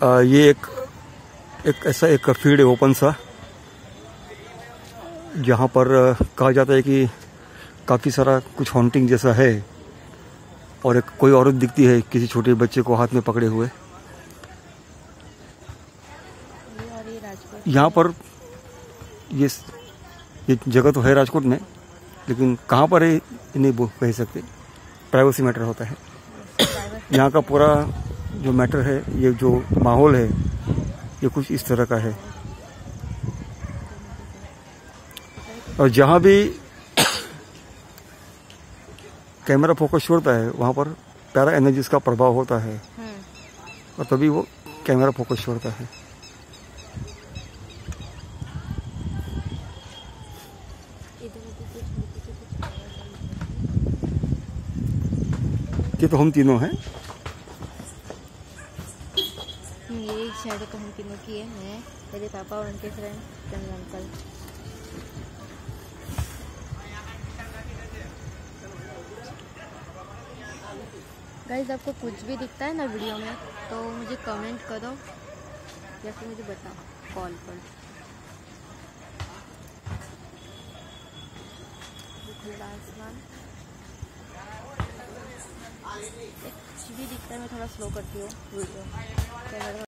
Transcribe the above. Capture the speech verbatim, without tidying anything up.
आ, ये एक एक ऐसा एक फील्ड है ओपन सा, जहाँ पर कहा जाता है कि काफ़ी सारा कुछ हॉन्टिंग जैसा है, और एक कोई औरत दिखती है किसी छोटे बच्चे को हाथ में पकड़े हुए। यहाँ पर ये ये जगह तो है राजकोट में, लेकिन कहाँ पर है नहीं वो कह सकते, प्राइवेसी मैटर होता है। यहाँ का पूरा जो मैटर है, ये जो माहौल है, ये कुछ इस तरह का है। और जहाँ भी कैमरा फोकस छोड़ता है वहाँ पर पैरा एनर्जीज का प्रभाव होता है, और तभी वो कैमरा फोकस छोड़ता है। ये तो हम तीनों हैं। ये शैडो तो हम तीनों की है, मैं, मेरे पापा और उनके फ्रेंड चंद्र अंकल। गाइस, आपको कुछ भी दिखता है ना वीडियो में तो मुझे कमेंट करो या फिर मुझे बताओ कॉल पर। खुला आसमान, कुछ भी दिखता है। मैं थोड़ा स्लो करती हूँ वीडियो।